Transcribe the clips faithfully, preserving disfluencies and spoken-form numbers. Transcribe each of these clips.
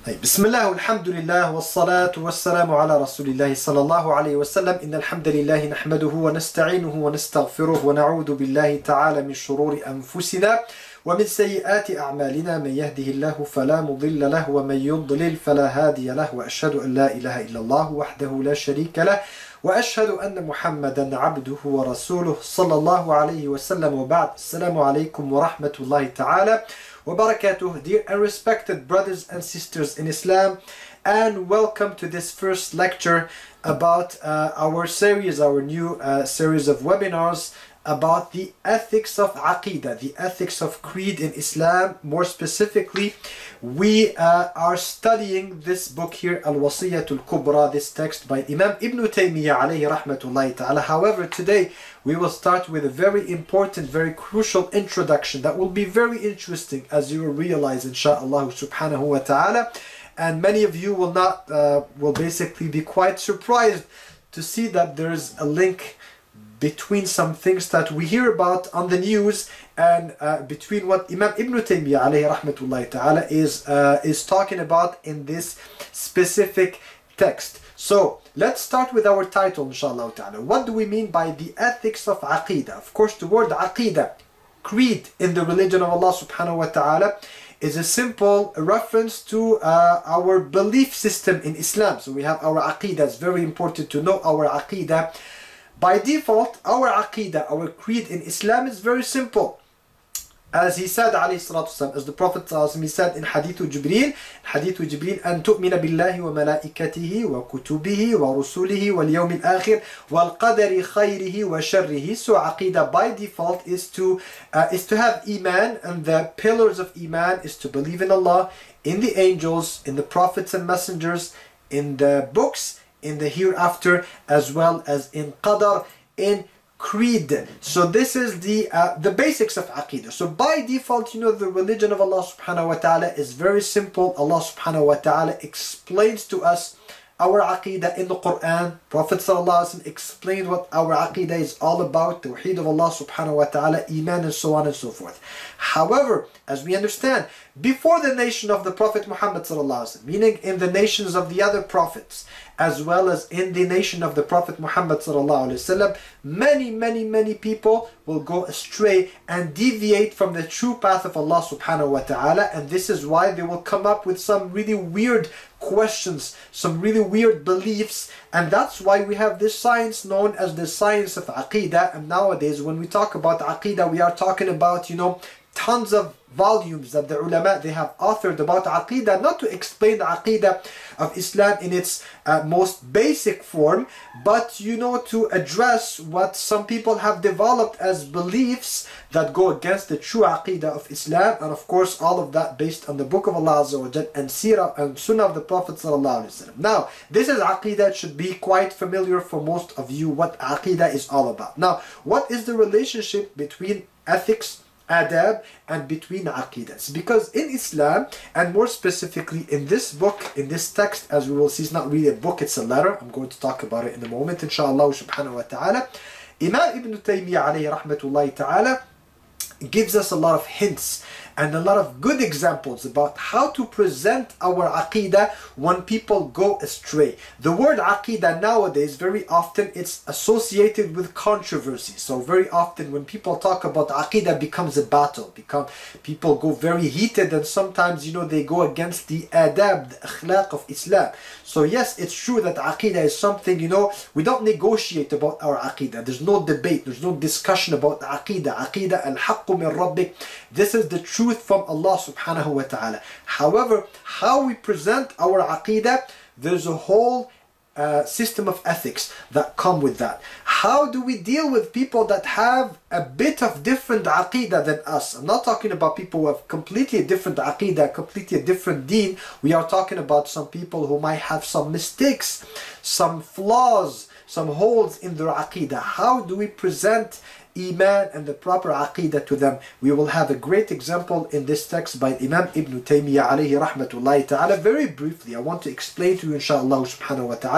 بسم الله والحمد لله والصلاة والسلام على رسول الله صلى الله عليه وسلم إن الحمد لله نحمده ونستعينه ونستغفره ونعوذ بالله تعالى من شرور أنفسنا ومن سيئات أعمالنا من يهده الله فلا مضل له ومن يضلل فلا هادي له وأشهد أن لا إله إلا الله وحده لا شريك له وأشهد أن محمدا عبده ورسوله صلى الله عليه وسلم وبعد السلام عليكم ورحمة الله تعالى وبركاته. Dear and respected brothers and sisters in Islam, and welcome to this first lecture about uh, our series, our new uh, series of webinars about the ethics of Aqidah, the ethics of creed in Islam. More specifically, we uh, are studying this book here, Al-Wasiyyatul Kubra, this text by Imam Ibn Taymiyyah alayhi rahmatullahi ta'ala. However, today we will start with a very important, very crucial introduction that will be very interesting, as you will realize, insha'Allah subhanahu wa ta'ala. And many of you will not, uh, will basically be quite surprised to see that there is a link between some things that we hear about on the news and uh, between what Imam Ibn Taymiyyah alayhi rahmatullahi ta'ala is, uh, is talking about in this specific text. So let's start with our title, inshallah ta'ala. What do we mean by the ethics of Aqidah? Of course, the word Aqidah, creed in the religion of Allah subhanahu wa ta'ala, is a simple reference to uh, our belief system in Islam. So we have our Aqidah. It's very important to know our Aqidah. By default, our Aqidah, our creed in Islam is very simple. As he said, alayhi salatu wasalam, as the Prophet he said in Hadithu Jibreel, Hadithu Jibreel, أن تؤمن بالله وملائكته وكتبه ورسله واليوم الآخر والقدر خيره وشره. So Aqidah by default is to uh, is to have Iman, and the pillars of Iman is to believe in Allah, in the angels, in the prophets and messengers, in the books, in the hereafter, as well as in Qadar, in creed. So this is the uh, the basics of Aqidah. So by default, you know, the religion of Allah subhanahu wa ta'ala is very simple. Allah subhanahu wa ta'ala explains to us our Aqidah in the Quran. Prophet sallallahu alaihi wasallam explained what our Aqidah is all about, Tawheed of Allah subhanahu wa ta'ala, Iman, and so on and so forth. However, as we understand, before the nation of the Prophet Muhammad sallallahu alaihi wasallam, meaning in the nations of the other prophets, as well as in the nation of the Prophet Muhammad sallallahu alaihi wasallam, many, many, many people will go astray and deviate from the true path of Allah subhanahu wa ta'ala, and this is why they will come up with some really weird questions, some really weird beliefs, and that's why we have this science known as the science of Aqidah. And nowadays, when we talk about Aqidah, we are talking about, you know, tons of volumes that the ulama they have authored about Aqidah, not to explain the Aqidah of Islam in its uh, most basic form, but you know, to address what some people have developed as beliefs that go against the true Aqidah of Islam, and of course all of that based on the book of Allah Azza wa Jal and Seerah and Sunnah of the Prophet sallallahu alaihi wasallam. Now, this is Aqidah. It should be quite familiar for most of you what Aqidah is all about. Now, what is the relationship between ethics, adab, and between aqidahs? Because in Islam, and more specifically in this book, in this text, as we will see, it's not really a book, it's a letter. I'm going to talk about it in a moment, inshallah subhanahu wa ta'ala. Imam Ibn Taymiyyah alayhi rahmatullahi ta'ala gives us a lot of hints and a lot of good examples about how to present our Aqidah when people go astray. The word Aqidah nowadays, very often it's associated with controversy. So very often when people talk about Aqidah, becomes a battle. Become, people go very heated, and sometimes, you know, they go against the adab, the akhlaq of Islam. So yes, it's true that Aqidah is something, you know, we don't negotiate about our Aqidah. There's no debate, there's no discussion about the Aqidah. Aqidah al-haqqu min rabbik. This is the truth from Allah subhanahu wa ta'ala. However, how we present our Aqidah, there's a whole uh, system of ethics that come with that. How do we deal with people that have a bit of different Aqidah than us? I'm not talking about people who have completely different Aqidah, completely different deen. We are talking about some people who might have some mistakes, some flaws, some holes in their Aqidah. How do we present Iman and the proper Aqidah to them? We will have a great example in this text by Imam Ibn Taymiyyah alayhi rahmatullahi ta'ala. Very briefly, I want to explain to you, inshallah subhanahu wa ta'ala,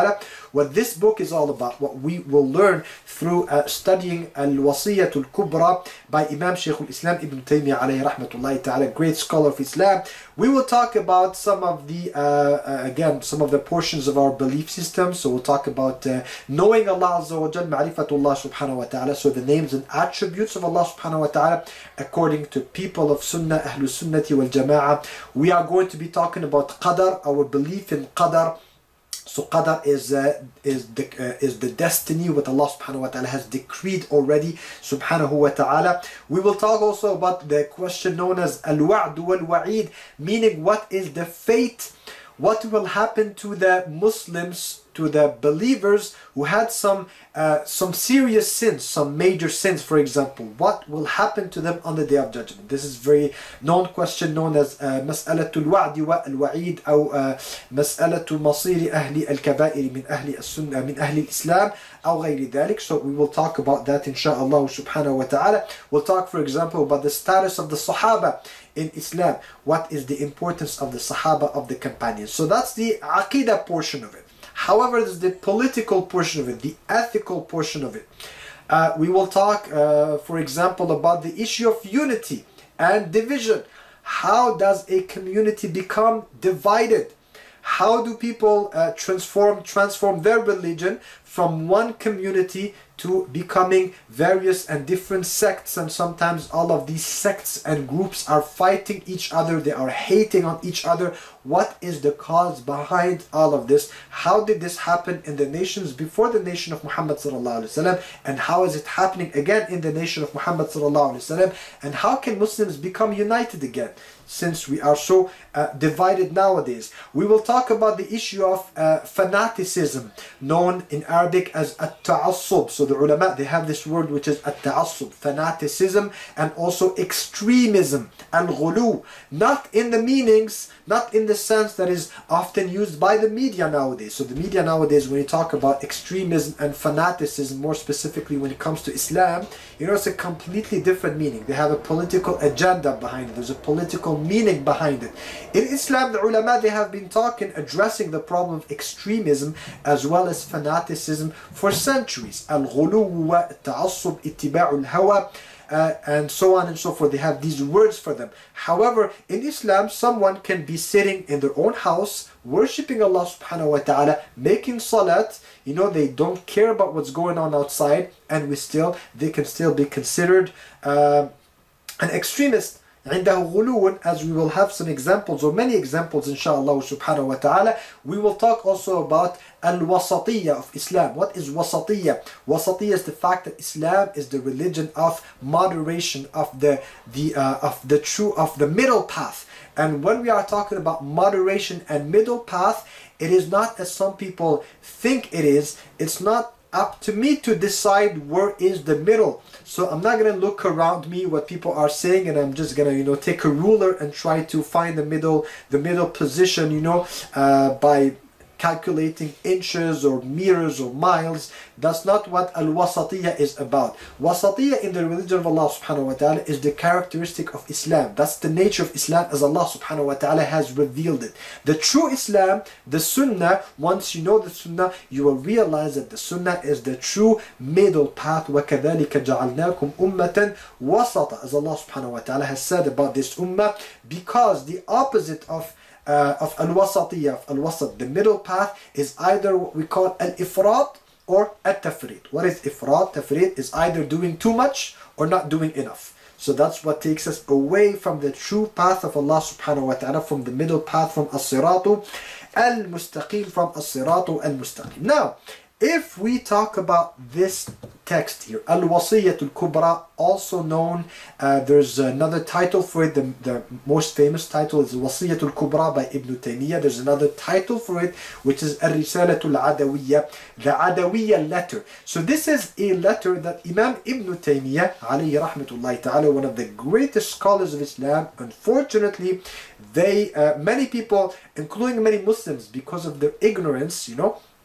what this book is all about, what we will learn through uh, studying Al-Wasiyatul Kubra by Imam Shaykh al-Islam Ibn Taymiyyah alayhi rahmatullahi ta'ala, great scholar of Islam. We will talk about some of the, uh, uh, again, some of the portions of our belief system. So we'll talk about uh, knowing Allah Azza wa Jal, Ma'rifatullah subhanahu wa ta'ala, so the names and attributes of Allah subhanahu wa ta'ala according to people of Sunnah, Ahlul Sunnati wal Jama'ah. We are going to be talking about Qadar, our belief in Qadar. So Qadar is uh, is the uh, is the destiny what Allah subhanahu wa ta'ala has decreed already subhanahu wa ta'ala. We will talk also about the question known as Al-Wa'd wal-Wa'id, meaning what is the fate, what will happen to the Muslims, to the believers who had some uh, some serious sins, some major sins, for example. What will happen to them on the Day of Judgment? This is very known question known as Mas'alatul Wa'di wa al-Wa'id, or Mas'alatu Masiri Ahli al-Kaba'ir min Ahli al-Sunnah, min Ahli al-Islam, أو غير ذلك. So we will talk about that inshaAllah subhanahu wa ta'ala. We'll talk, for example, about the status of the Sahaba in Islam. What is the importance of the Sahaba, of the companions? So that's the Aqidah portion of it. However, there's the political portion of it, the ethical portion of it. Uh, we will talk, uh, for example, about the issue of unity and division. How does a community become divided? How do people uh, transform, transform their religion from one community to becoming various and different sects, and sometimes all of these sects and groups are fighting each other, they are hating on each other. What is the cause behind all of this? How did this happen in the nations before the nation of Muhammad sallallahu alaihi wasallam, and how is it happening again in the nation of Muhammad sallallahu alaihi wasallam, and how can Muslims become united again, since we are so uh, divided nowadays? We will talk about the issue of uh, fanaticism, known in Arabic as at-ta'assub. So the ulama, they have this word which is at-ta'assub, fanaticism, and also extremism, al-ghulu, not in the meanings, not in the sense that is often used by the media nowadays. So the media nowadays, when you talk about extremism and fanaticism, more specifically when it comes to Islam, you know, it's a completely different meaning. They have a political agenda behind it. There's a political meaning behind it. In Islam, the ulama, they have been talking, addressing the problem of extremism as well as fanaticism for centuries. Al-ghulu wa ta'assub ittiba'ul hawa, Uh, and so on and so forth. They have these words for them. However, in Islam, someone can be sitting in their own house, worshipping Allah subhanahu wa ta'ala, making salat, you know, they don't care about what's going on outside, and we still, they can still be considered uh, an extremist. عنده غلو, as we will have some examples, or many examples inshallah subhanahu wa ta'ala. We will talk also about al-wasatiyya of Islam. What is wasatiyya? Wasatiyya is the fact that Islam is the religion of moderation, of the the uh, of the true, of the middle path. And when we are talking about moderation and middle path, it is not as some people think it is. It's not up to me to decide where is the middle. So I'm not going to look around me what people are saying, and I'm just going to, you know, take a ruler and try to find the middle, the middle position, you know, uh, by calculating inches or meters or miles. That's not what al-wasatiyya is about. Wasatiyya in the religion of Allah subhanahu wa ta'ala is the characteristic of Islam. That's the nature of Islam as Allah subhanahu wa ta'ala has revealed it. The true Islam, the Sunnah, once you know the Sunnah, you will realize that the Sunnah is the true middle path. وَكَذَلِكَ جَعَلْنَاكُمْ أُمَّةً وَسَطًا, as Allah subhanahu wa ta'ala has said about this ummah, because the opposite of Uh, of al-wasatiyya, of al-wasat, the middle path, is either what we call al-ifrat or al-tafrit. What is ifrat? Tafrit is either doing too much or not doing enough. So that's what takes us away from the true path of Allah subhanahu wa ta'ala, from the middle path, from as-siratu al-mustaqim, from as-siratu al-mustaqim. Now, if we talk about this text here, Al-Wasiyyatul Kubra, also known, uh, there's another title for it, the, the most famous title is Wasiyyatul Kubra by Ibn Taymiyyah. There's another title for it, which is Ar-Risalatul Adawiyya, the Adawiyya letter. So this is a letter that Imam Ibn Taymiyyah, alayhi rahmatullahi ta'ala, one of the greatest scholars of Islam, unfortunately, they, uh, many people, including many Muslims, because of their ignorance, you know,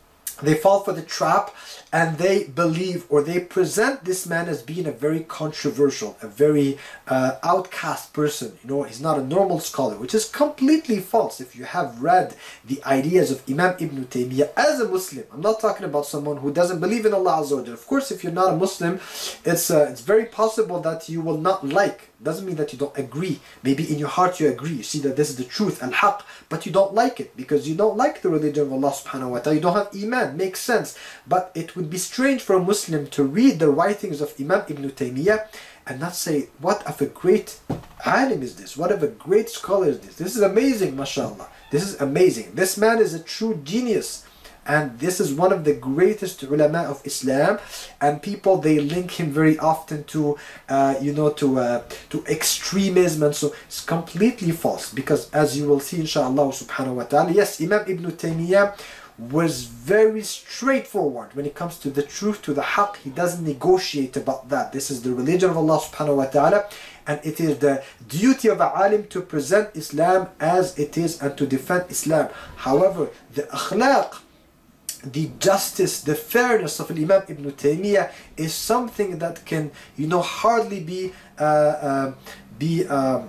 they fall for the trap, and they believe, or they present this man as being a very controversial, a very uh, outcast person. You know, he's not a normal scholar, which is completely false. If you have read the ideas of Imam Ibn Taymiyyah as a Muslim, I'm not talking about someone who doesn't believe in Allah Azza wa Jalla. Of course, if you're not a Muslim, it's uh, it's very possible that you will not like. Doesn't mean that you don't agree. Maybe in your heart you agree. You see that this is the truth, al-haq, but you don't like it because you don't like the religion of Allah subhanahu wa ta'ala. You don't have iman. Makes sense. But it would be strange for a Muslim to read the writings of Imam Ibn Taymiyyah and not say, what of a great alim is this? What of a great scholar is this? This is amazing, mashallah. This is amazing. This man is a true genius. And this is one of the greatest ulama of Islam, and people, they link him very often to uh, you know to uh, to extremism, and so it's completely false, because as you will see inshallah subhanahu wa ta'ala, yes, Imam Ibn Taymiyyah was very straightforward when it comes to the truth, to the haqq. He doesn't negotiate about that. This is the religion of Allah subhanahu wa ta'ala, and it is the duty of a alim to present Islam as it is and to defend Islam. However, the akhlaq, the justice, the fairness of Imam Ibn Taymiyyah is something that can, you know, hardly be, uh, uh, be um,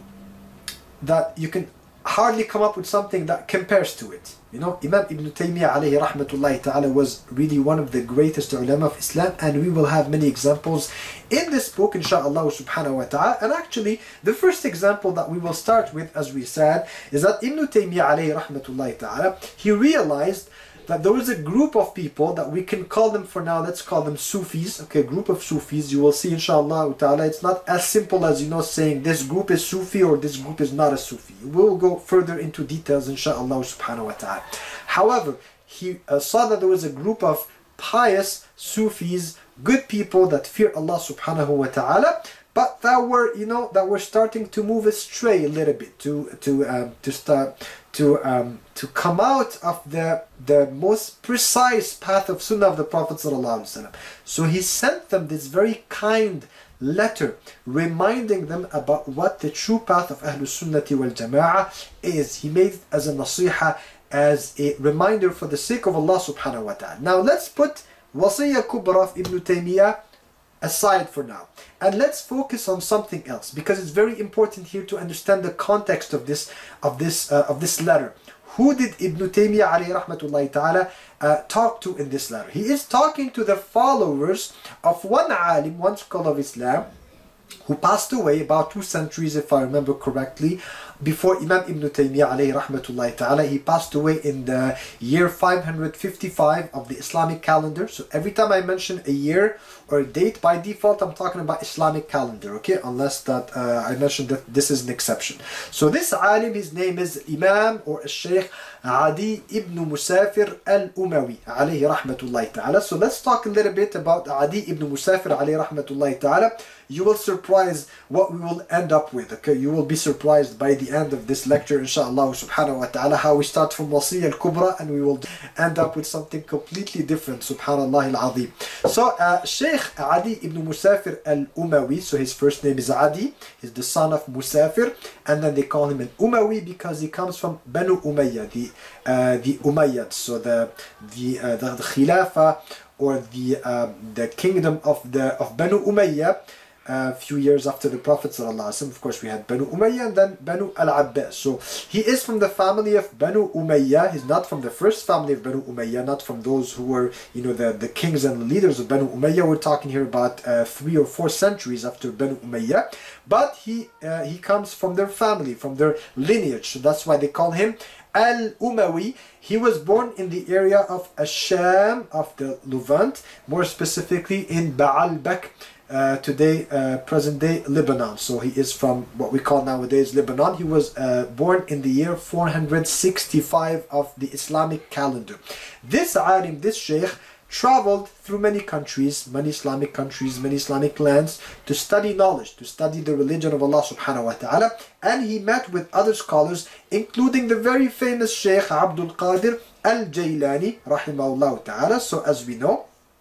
that you can hardly come up with something that compares to it. You know, Imam Ibn Taymiyyah alayhi rahmatullahi ta'ala was really one of the greatest ulama of Islam, and we will have many examples in this book inshallah subhanahu wa ta'ala. And actually, the first example that we will start with, as we said, is that Ibn Taymiyyah alayhi rahmatullahi ta'ala, he realized that there was a group of people that we can call them, for now, let's call them Sufis, okay, a group of Sufis. You will see inshallah ta'ala, it's not as simple as, you know, saying this group is Sufi or this group is not a Sufi. We will go further into details inshallah subhanahu wa ta'ala. However, he uh, saw that there was a group of pious Sufis, good people that fear Allah subhanahu wa ta'ala, but that were, you know, that were starting to move astray a little bit, to to um, to start to um, to come out of the the most precise path of Sunnah of the Prophet sallallahu alaihi wasallam. So he sent them this very kind letter, reminding them about what the true path of Ahlus Sunnati wal Jama'ah is. He made it as a nasiha, as a reminder for the sake of Allah subhanahu wa ta'ala. Now let's put Wasiyya Kubra of Ibn Taymiyyah aside for now, and let's focus on something else, because it's very important here to understand the context of this of this uh, of this letter. Who did Ibn Taymiyyah alayhi rahmatullahi ta'ala uh, talk to in this letter? He is talking to the followers of one alim, one scholar of Islam, who passed away about two centuries, if I remember correctly, before Imam Ibn Taymiyyah alayhi rahmatullahi ta'ala. He passed away in the year five hundred fifty-five of the Islamic calendar. So every time I mention a year or a date, by default I'm talking about Islamic calendar, okay, unless that uh, I mentioned that this is an exception. So this alim, his name is Imam or Shaykh Adi ibn Musafir al-Umawi alayhi rahmatullahi ta'ala. So let's talk a little bit about Adi ibn Musafir alayhi rahmatullahi ta'ala. You will surprise what we will end up with, okay? You will be surprised by the end of this lecture inshallah subhanahu wa ta'ala, how we start from Wasiyya al-Kubra and we will end up with something completely different, subhanallah al-azim. So uh, Shaykh Adi ibn Musafir al-Umawi, so his first name is Adi, he's the son of Musafir, and then they call him an Umawi because he comes from Banu Umayyah, the uh, the Umayyads, so the the uh, the, the Khilafah, or the um, the kingdom of the of Banu Umayyah. A uh, few years after the Prophet ﷺ. Of course, we had Banu Umayyah and then Banu al-Abbas. So he is from the family of Banu Umayyah. He's not from the first family of Banu Umayyah, not from those who were, you know, the, the kings and the leaders of Banu Umayyah. We're talking here about uh, three or four centuries after Banu Umayyah. But he uh, he comes from their family, from their lineage. So that's why they call him Al-Umawi. He was born in the area of Ash-Sham, of the Levant, more specifically in Ba'al-Bak, Uh, today, uh, present day Lebanon. So he is from what we call nowadays Lebanon. He was uh, born in the year four hundred sixty-five of the Islamic calendar. This alim, this sheikh, traveled through many countries, many Islamic countries, many Islamic lands, to study knowledge, to study the religion of Allah subhanahu wa ta'ala. And he met with other scholars, including the very famous Sheikh Abdul Qadir al-Jailani rahimahullah ta'ala. So as we know,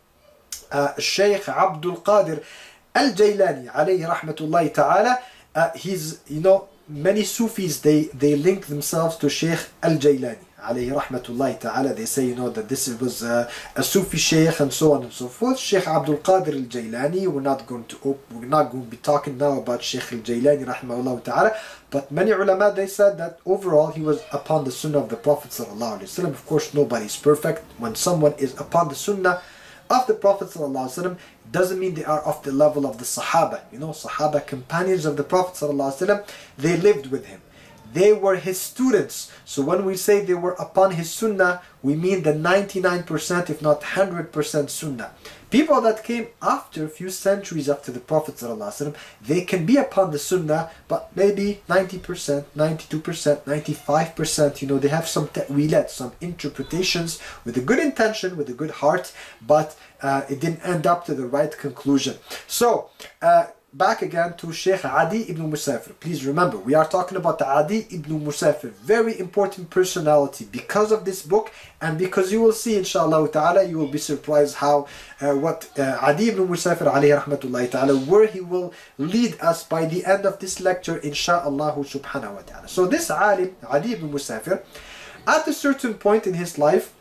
Uh, Shaykh Abdul Qadir al-Jailani alayhi rahmatullahi ta'ala, uh, he's, you know, many Sufis, they, they link themselves to Shaykh al-Jailani alayhi rahmatullahi ta'ala, they say, you know, that this was uh, a Sufi Sheikh and so on and so forth. Sheikh Abdul Qadir al-Jailani, we're not going to we're not going to be talking now about Sheikh al-Jailani rahmahullah ta'ala, but many ulama, they said that overall he was upon the sunnah of the Prophet sallallahu alaihi wasallam. Of course, nobody is perfect. When someone is upon the sunnah of the Prophet sallallahu alaihi wasallam, doesn't mean they are of the level of the Sahaba. You know, Sahaba, companions of the Prophet sallallahu alaihi wasallam, they lived with him. They were his students. So when we say they were upon his sunnah, we mean the ninety-nine percent, if not one hundred percent sunnah. People that came after, a few centuries after the Prophet ﷺ, they can be upon the sunnah, but maybe ninety percent, ninety-two percent, ninety-five percent, you know, they have some ta'wilat, some interpretations with a good intention, with a good heart, but uh, it didn't end up to the right conclusion. So, uh, back again to Sheikh Adi ibn Musafir. Please remember, we are talking about the Adi ibn Musafir, very important personality because of this book, and because you will see, inshallah ta'ala, you will be surprised how uh, what uh, Adi ibn Musafir alayhi rahmatullahi ta'ala, where he will lead us by the end of this lecture, inshallah subhanahu wa ta'ala. So this alim, Adi ibn Musafir, at a certain point in his life,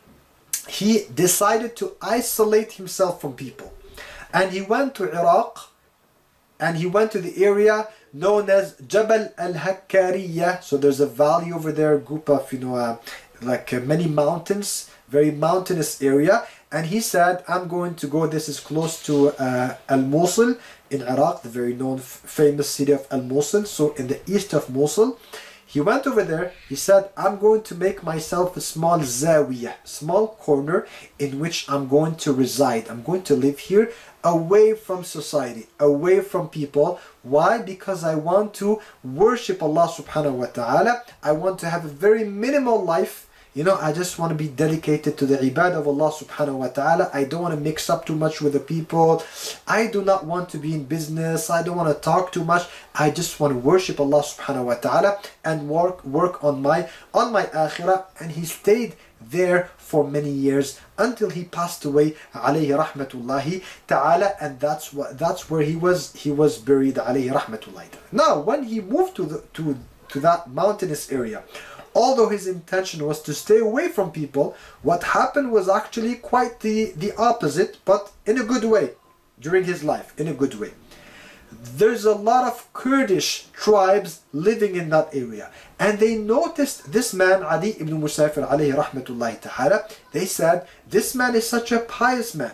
he decided to isolate himself from people, and he went to Iraq. And he went to the area known as Jabal al-Hakkariya. So there's a valley over there, a group of, you know, uh, like uh, many mountains, very mountainous area. And he said, I'm going to go, this is close to uh, Al-Mosul in Iraq, the very known famous city of Al-Mosul. So in the east of Mosul. He went over there, he said, I'm going to make myself a small zawiyah, small corner in which I'm going to reside. I'm going to live here away from society, away from people. Why? Because I want to worship Allah subhanahu wa ta'ala. I want to have a very minimal life. You know, I just want to be dedicated to the ibadah of Allah subhanahu wa ta'ala. I don't want to mix up too much with the people. I do not want to be in business. I don't want to talk too much. I just want to worship Allah subhanahu wa ta'ala and work work on my on my akhirah. And he stayed there for many years until he passed away, alayhi rahmatullahi ta'ala, and that's what that's where he was he was buried, alayhi rahmatullahi ta'ala. Now when he moved to the to to that mountainous area, although his intention was to stay away from people, what happened was actually quite the, the opposite, but in a good way, during his life, in a good way. There's a lot of Kurdish tribes living in that area, and they noticed this man, Adi ibn Musafir alayhi rahmatullahi ta'ala, they said, this man is such a pious man.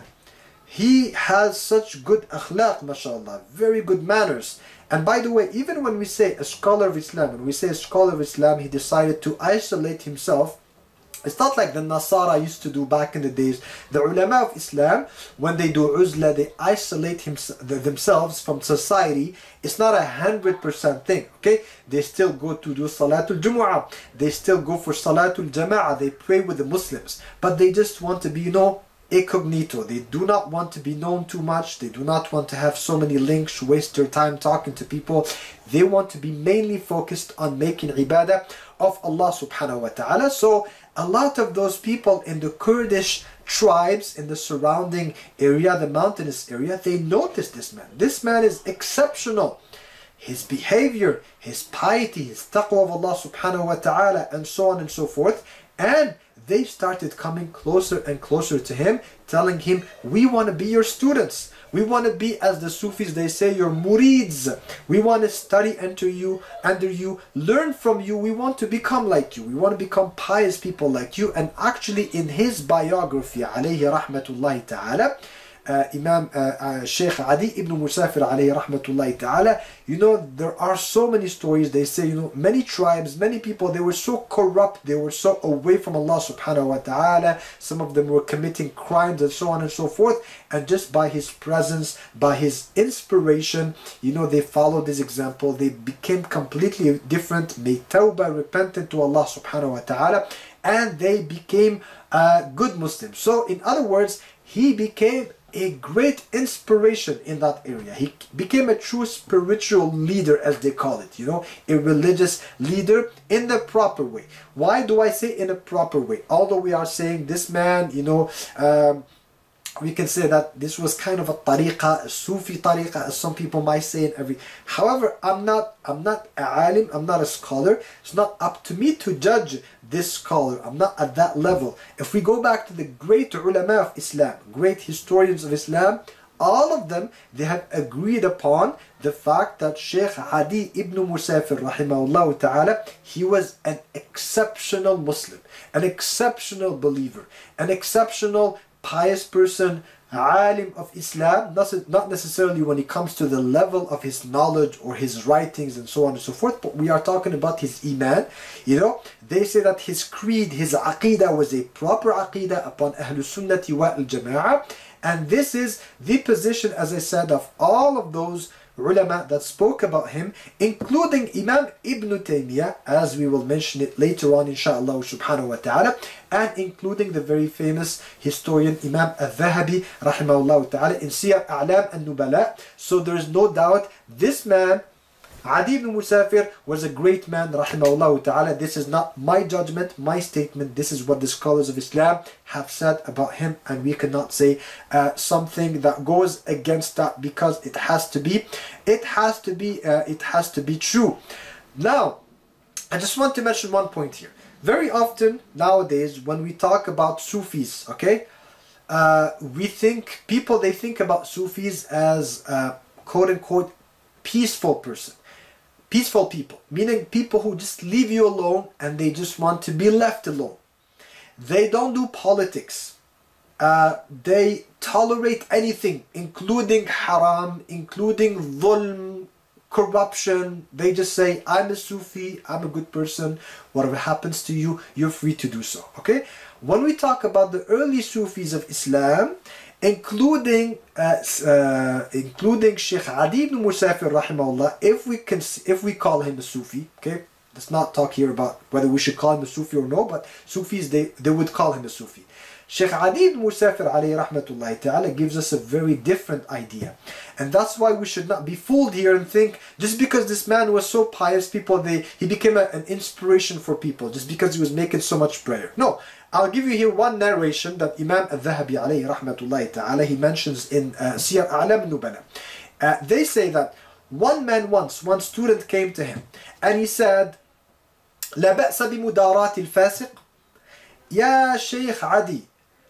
He has such good akhlaq, mashallah, very good manners. And by the way, even when we say a scholar of Islam, when we say a scholar of Islam, he decided to isolate himself. It's not like the Nasara used to do back in the days. The ulama of Islam, when they do uzla, they isolate themselves from society. It's not a hundred percent thing, okay? They still go to do Salatul Jumu'ah. They still go for Salatul Jama'ah. They pray with the Muslims. But they just want to be, you know, incognito. They do not want to be known too much. They do not want to have so many links, waste their time talking to people. They want to be mainly focused on making ibadah of Allah subhanahu wa ta'ala. So a lot of those people in the Kurdish tribes in the surrounding area, the mountainous area, they noticed this man. This man is exceptional. His behavior, his piety, his taqwa of Allah subhanahu wa ta'ala, and so on and so forth. And they started coming closer and closer to him, telling him, we want to be your students. We want to be, as the Sufis, they say, your murids. We want to study under you, under you, learn from you. We want to become like you. We want to become pious people like you. And actually in his biography, alayhi rahmatullahi ta'ala, Uh, Imam uh, uh, Sheikh Adi ibn Musafir alayhi rahmatullahi ta'ala, you know, there are so many stories. They say, you know, many tribes, many people, they were so corrupt, they were so away from Allah subhanahu wa ta'ala. Some of them were committing crimes and so on and so forth. And just by his presence, by his inspiration, you know, they followed his example. They became completely different, made tawbah, repentant to Allah subhanahu wa ta'ala, and they became uh, good Muslims. So in other words, he became a great inspiration in that area. He became a true spiritual leader, as they call it, you know, a religious leader in the proper way. Why do I say in a proper way? Although we are saying this man, you know, um, we can say that this was kind of a tariqah, a Sufi tariqah, as some people might say in every. However, I'm not, I'm not a alim, I'm not a scholar. It's not up to me to judge this scholar. I'm not at that level. If we go back to the great ulama of Islam, great historians of Islam, all of them, they have agreed upon the fact that Sheikh Adi ibn Musafir, rahimahullah ta'ala, he was an exceptional Muslim, an exceptional believer, an exceptional pious person, alim of Islam, not necessarily when it comes to the level of his knowledge or his writings and so on and so forth, but we are talking about his iman. You know, they say that his creed, his aqidah was a proper aqidah upon Ahlus Sunnati wa al-Jama'ah, and this is the position, as I said, of all of those ulama that spoke about him, including Imam Ibn Taymiyyah, as we will mention it later on inshaAllah subhanahu wa ta'ala, and including the very famous historian Imam Al-Dhahabi rahimahullah ta'ala in Siyar A'lam al-Nubala. So there is no doubt this man, Adi ibn Musafir, was a great man rahimahullah ta'ala. This is not my judgment, my statement. This is what the scholars of Islam have said about him, and we cannot say uh, something that goes against that, because it has to be it has to be uh, it has to be true. Now, I just want to mention one point here. Very often nowadays when we talk about Sufis, okay, uh, we think people they think about Sufis as uh, quote unquote peaceful person. Peaceful people, meaning people who just leave you alone and they just want to be left alone. They don't do politics. Uh, they tolerate anything, including haram, including dhulm, corruption. They just say, I'm a Sufi, I'm a good person, whatever happens to you, you're free to do so. Okay? When we talk about the early Sufis of Islam, including uh, uh, including Sheikh Adi ibn Musafir rahimahullah, if we can, if we call him a Sufi, okay, let's not talk here about whether we should call him a Sufi or no, but Sufis, they, they would call him a Sufi. Sheikh Adi ibn Musafir alayhi rahmatullahi ta'ala gives us a very different idea, and that's why we should not be fooled here and think just because this man was so pious, people they he became a, an inspiration for people just because he was making so much prayer. No, I'll give you here one narration that Imam Al-Dhahabi alayhi rahmatullahi ta'ala he mentions in uh, Siyar A'lam al-Nubala. Uh, they say that one man once, one student came to him and he said, لا بأس بمداراة الفاسق. Ya Shaykh Adi,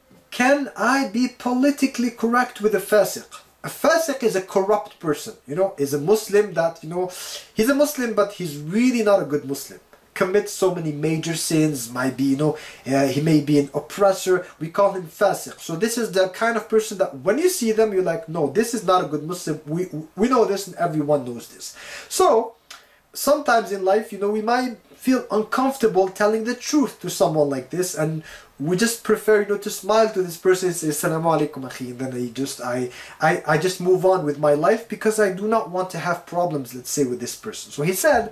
can I be politically correct with a fasiq? A fasiq is a corrupt person, you know, is a Muslim that, you know, he's a Muslim but he's really not a good Muslim. Commits so many major sins, might be, you know, uh, he may be an oppressor, we call him fasiq. So this is the kind of person that when you see them, you're like, no, this is not a good Muslim. We, we know this and everyone knows this. So, sometimes in life, you know, we might feel uncomfortable telling the truth to someone like this, and we just prefer, you know, to smile to this person and say, Assalamu alaikum akhi, and then I just, I, I, I just move on with my life because I do not want to have problems, let's say, with this person. So he said,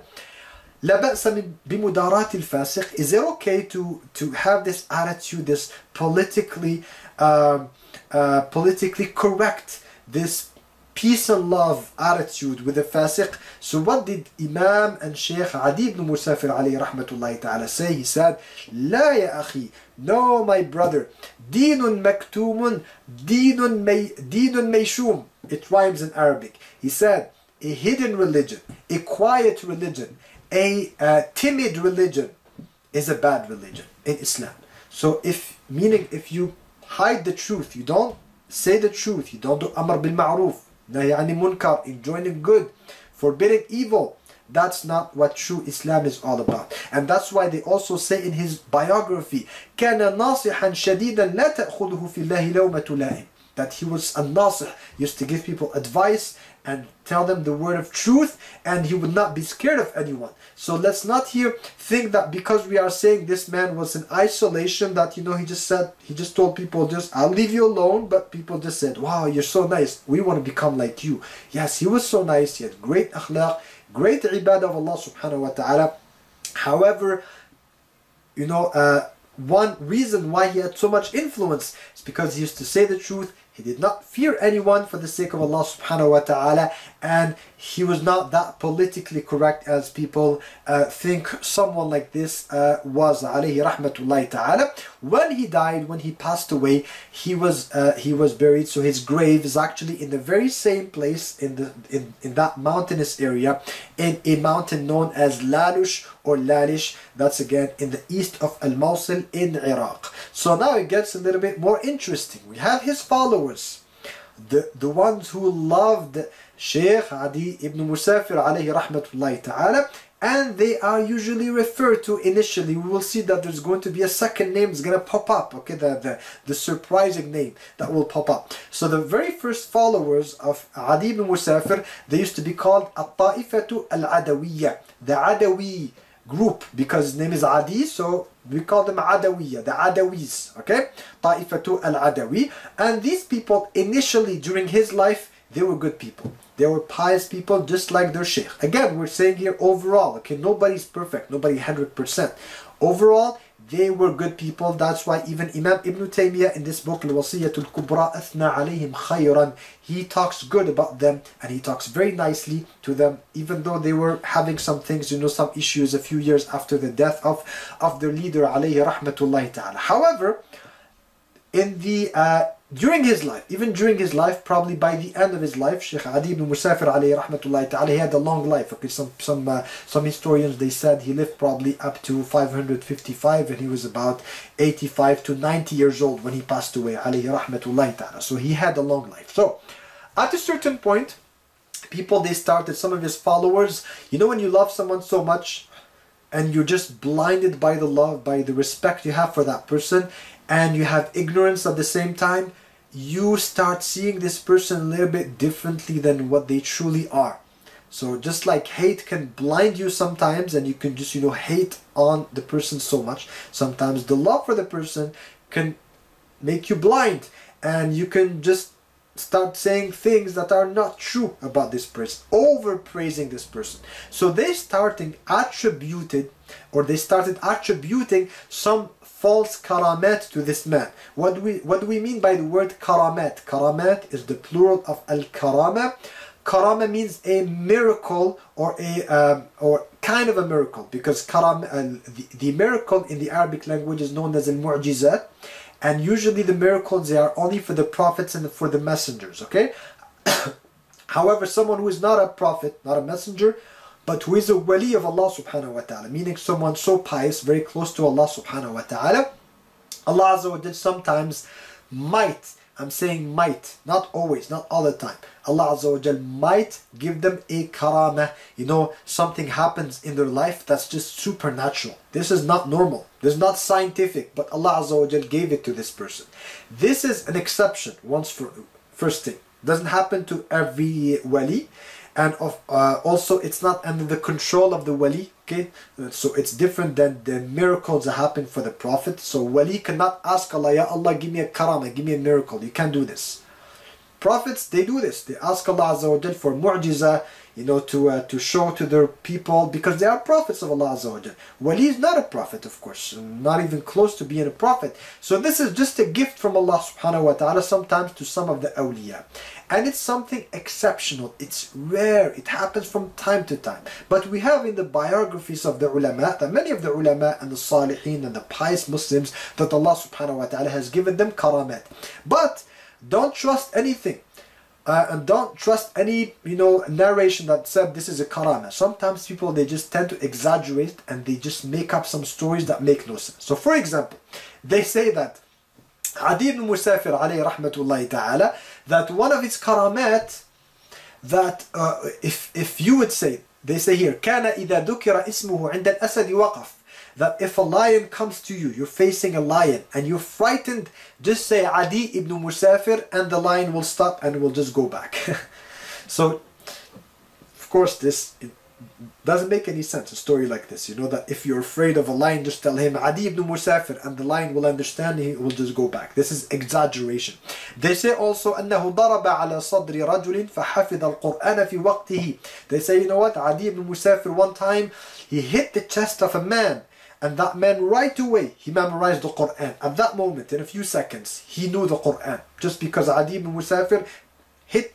لا بأس بمداراة الفاسق. Is it okay to to have this attitude, this politically uh, uh, politically correct, this peace and love attitude with the fasiq? So what did Imam and Sheikh Adi ibn Musafir alayhi rahmatullahi ta'ala say? He said, لا يا أخي, no my brother, دين مكتوم دين مي دين ميشوم. It rhymes in Arabic. He said, a hidden religion, a quiet religion, a uh, timid religion is a bad religion in Islam. So if, meaning if you hide the truth, you don't say the truth, you don't do amr bil ma'ruf, nahy anil munkar, enjoining good, forbidding evil, that's not what true Islam is all about. And that's why they also say in his biography, كان ناصحا شديدا لا تأخذه في الله لومة لائم, that he was a nasih, used to give people advice and tell them the word of truth, and he would not be scared of anyone. So let's not here think that because we are saying this man was in isolation, that, you know, he just said, he just told people, just, I'll leave you alone, but people just said, wow, you're so nice, we want to become like you. Yes, he was so nice, he had great akhlaq, great ibadah of Allah subhanahu wa ta'ala. However, you know, uh, one reason why he had so much influence is because he used to say the truth. He did not fear anyone for the sake of Allah subhanahu wa ta'ala, and he was not that politically correct as people uh, think someone like this uh, was, alayhi rahmatullahi ta'ala. when he died, when he passed away, he was uh, he was buried. So his grave is actually in the very same place in the in, in that mountainous area, in a mountain known as Lalush or Lalish. That's again in the east of Al-Mosul in Iraq. So now it gets a little bit more interesting. We have his followers, the the ones who loved Sheikh Adi ibn Musafir alayhi rahmatullahi ta'ala, and they are usually referred to initially. We will see that there's going to be a second name that's going to pop up, okay, the, the, the surprising name that will pop up. So the very first followers of Adi ibn Musafir, they used to be called At-Ta'ifatu Al-Adawiyya, the Adawi group, because his name is Adi, so we call them Adawiyya, the Adawis, okay, Ta'ifatu Al-Adawi. And these people initially during his life, they were good people. They were pious people just like their sheikh. Again, we're saying here overall, okay, nobody's perfect, nobody one hundred percent. Overall, they were good people. That's why even Imam Ibn Taymiyyah in this book, Al-Wasiyyatul Kubra, Athna alayhim khayran, he talks good about them and he talks very nicely to them, even though they were having some things, you know, some issues a few years after the death of, of their leader, alayhi rahmatullahi ta'ala. However, in the uh, during his life, even during his life, probably by the end of his life, Sheikh Adi ibn Musafir alayhi rahmatullahi ta'ala, he had a long life. Okay, some some uh, some historians, they said he lived probably up to five hundred fifty-five, and he was about eighty-five to ninety years old when he passed away, alayhi rahmatullahi ta'ala. So he had a long life. So at a certain point, people, they started, some of his followers, you know, when you love someone so much and you're just blinded by the love, by the respect you have for that person, and you have ignorance at the same time, you start seeing this person a little bit differently than what they truly are. So just like hate can blind you sometimes, and you can just, you know, hate on the person so much, sometimes the love for the person can make you blind, and you can just start saying things that are not true about this person, overpraising this person. So they started attributed, or they started attributing some false karamat to this man. What do we what do we mean by the word karamat? Karamat is the plural of al-karama. Karama means a miracle, or a um, or kind of a miracle, because karam uh, the, the miracle in the Arabic language is known as al-mu'jizat, and usually the miracles, they are only for the prophets and for the messengers, okay? However, someone who is not a prophet, not a messenger, but who is a wali of Allah subhanahu wa ta'ala, meaning someone so pious, very close to Allah subhanahu wa ta'ala, Allah Azza wa Jal sometimes might, I'm saying might, not always, not all the time, Allah Azza wa Jal might give them a karama, you know, something happens in their life that's just supernatural. This is not normal, this is not scientific, but Allah Azza wa Jal gave it to this person. This is an exception, once for, first thing, doesn't happen to every wali. And of, uh, also, it's not under the control of the wali, okay? So it's different than the miracles that happen for the prophet. So wali cannot ask Allah, Ya Allah, give me a karama, give me a miracle. You can't do this. Prophets, they do this. They ask Allah Azza wa Jal for mu'jiza, you know, to uh, to show to their people, because they are prophets of Allah Azza wa Jal. Wali is not a prophet, of course, not even close to being a prophet. So this is just a gift from Allah subhanahu wa ta'ala sometimes to some of the awliya. And it's something exceptional, it's rare, it happens from time to time. But we have in the biographies of the ulama, that many of the ulama and the salihin and the pious Muslims, that Allah subhanahu wa ta'ala has given them karamat. But don't trust anything. Uh, and don't trust any, you know, narration that said this is a karama. Sometimes people, they just tend to exaggerate and they just make up some stories that make no sense. So for example, they say that Adi ibn Musafir alayhi rahmatullahi ta'ala, that one of his karamat, that uh, if if you would say, they say here, كَانَ إِذَا ذُكِرَ إِسْمُهُ عِنْدَ الْأَسَدِ وَقَفْ, that if a lion comes to you, you're facing a lion and you're frightened, just say Adi ibn Musafir and the lion will stop and will just go back. So of course this it doesn't make any sense, a story like this, you know, that if you're afraid of a lion, just tell him Adi ibn Musafir and the lion will understand, he will just go back. This is exaggeration. They say also أنه ضرب على صدر رجل فحفظ القرآن في وقته. They say, you know what, Adi ibn Musafir one time, he hit the chest of a man, and that man right away, he memorized the Quran. At that moment, in a few seconds, he knew the Quran. Just because Adi ibn Musafir hit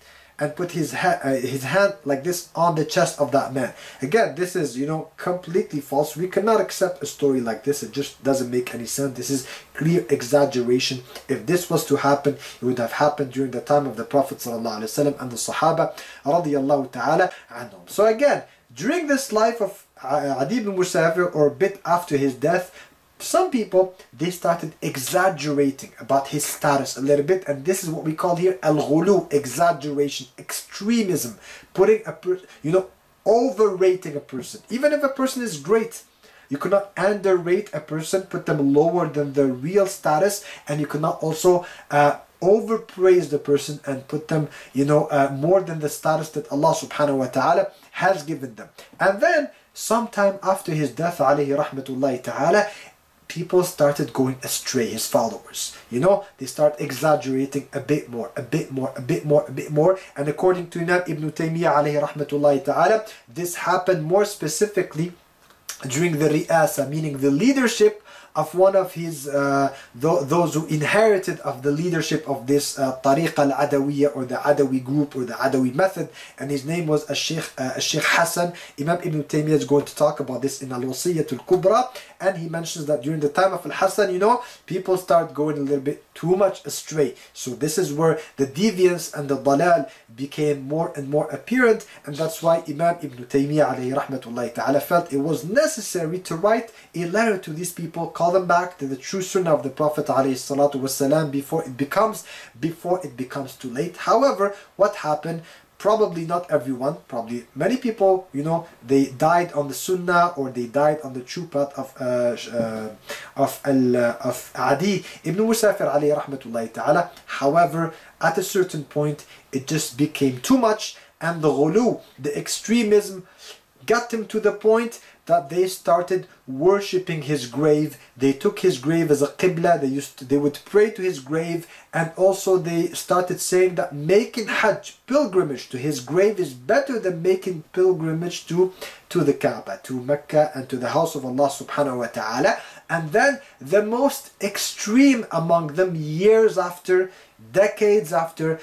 and put his, ha uh, his hand like this on the chest of that man. Again, this is, you know, completely false. We cannot accept a story like this. It just doesn't make any sense. This is clear exaggeration. If this was to happen, it would have happened during the time of the Prophet ﷺ and the Sahaba radiyallahu ta'ala anhum. So again, during this life of Adi ibn Musafir, or a bit after his death, some people, they started exaggerating about his status a little bit, and this is what we call here al-ghulu, exaggeration, extremism, putting a person, you know, overrating a person. Even if a person is great, you cannot underrate a person, put them lower than their real status, and you cannot also uh, overpraise the person and put them, you know, uh, more than the status that Allah subhanahu wa ta'ala has given them. And then, sometime after his death, alayhi rahmatullahi ta'ala, people started going astray, his followers. You know, they start exaggerating a bit more, a bit more, a bit more, a bit more. And according to Imam Ibn Taymiyyah alayhi rahmatullahi ta'ala, this happened more specifically during the ri'asa, meaning the leadership of one of his, uh, th those who inherited of the leadership of this uh, Tariqa al-Adawiyya, or the Adawi group, or the Adawi method, and his name was Al-Sheikh uh, Al-Sheikh Hassan. Imam Ibn Taymiyyah is going to talk about this in Al-Wasiyyatul Kubra, and he mentions that during the time of Al-Hassan, you know, people start going a little bit too much astray. So this is where the deviance and the dalal became more and more apparent, and that's why Imam Ibn Taymiyyah alayhi rahmatullahi ta'ala felt it was necessary to write a letter to these people, call them back to the true sunnah of the Prophet alayhi salatu wasalam before it becomes before it becomes too late. However, what happened? Probably not everyone, probably many people, you know, they died on the sunnah, or they died on the true path of uh, uh, of al uh, of Adi ibn Musafir alayhi rahmatullahi ta'ala. However, at a certain point, it just became too much, and the ghulu, the extremism, got them to the point that they started worshipping his grave. They took his grave as a qibla. They used to, they would pray to his grave, and also they started saying that making hajj, pilgrimage to his grave, is better than making pilgrimage to to the Kaaba, to Mecca, and to the house of Allah subhanahu wa ta'ala. And then the most extreme among them, years after, decades after,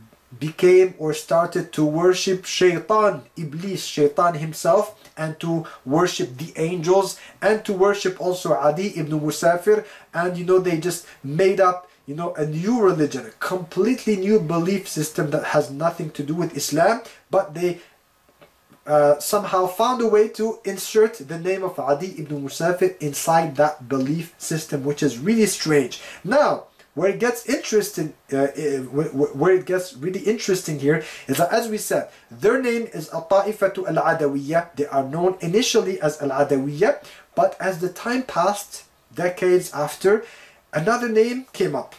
became or started to worship Shaitan, Iblis, Shaitan himself, and to worship the angels, and to worship also Adi ibn Musafir. And you know, they just made up, you know, a new religion, a completely new belief system that has nothing to do with Islam, but they uh, somehow found a way to insert the name of Adi ibn Musafir inside that belief system, which is really strange. Now, where it gets interesting, uh, where it gets really interesting here, is that, as we said, their name is Al-Ta'ifatu Al-Adawiyya. They are known initially as Al-Adawiyya, but as the time passed, decades after, another name came up,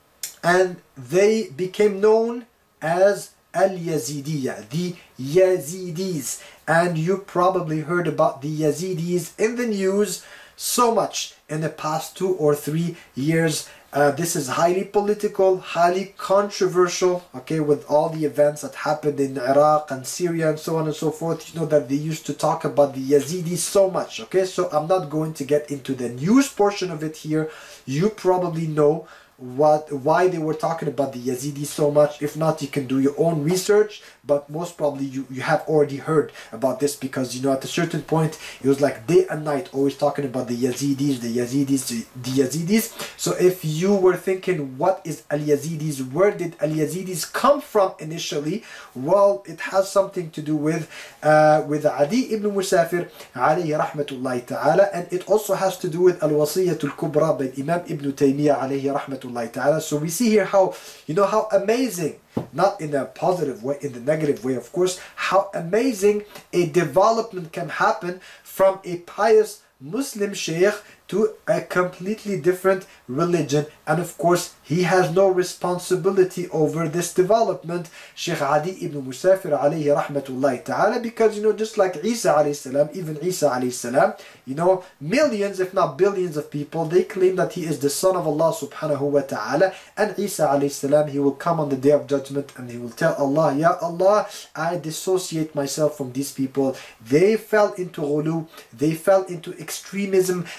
and they became known as Al-Yazidiyya, the Yazidis. And you probably heard about the Yazidis in the news so much in the past two or three years. Uh, this is highly political, highly controversial, okay, with all the events that happened in Iraq and Syria and so on and so forth. You know that they used to talk about the Yazidis so much, okay? So I'm not going to get into the news portion of it here. You probably know what why they were talking about the Yazidis so much. If not, you can do your own research, but most probably you, you have already heard about this, because, you know, at a certain point it was like day and night always talking about the Yazidis, the Yazidis, the, the Yazidis. So if you were thinking, what is Al-Yazidis, where did Al-Yazidis come from initially? Well, it has something to do with uh, with Adi ibn Musafir alayhi rahmatullahi ta'ala, and it also has to do with Al-Wasiyyatul Kubra by Imam Ibn Taymiyyah alayhi rahmatullahi ta'ala. So we see here how, you know, how amazing, not in a positive way, in the negative way, of course, how amazing a development can happen from a pious Muslim sheikh to a completely different religion. And of course, he has no responsibility over this development, Sheikh Adi ibn Musafir alayhi rahmatullahi ta'ala, because, you know, just like Isa alayhi salam, even Isa alayhi salam, you know, millions if not billions of people, they claim that he is the son of Allah subhanahu wa ta'ala, and Isa alayhi salam, he will come on the day of judgment and he will tell Allah, Ya Allah, I dissociate myself from these people. They fell into ghulu, they fell into extremism, they put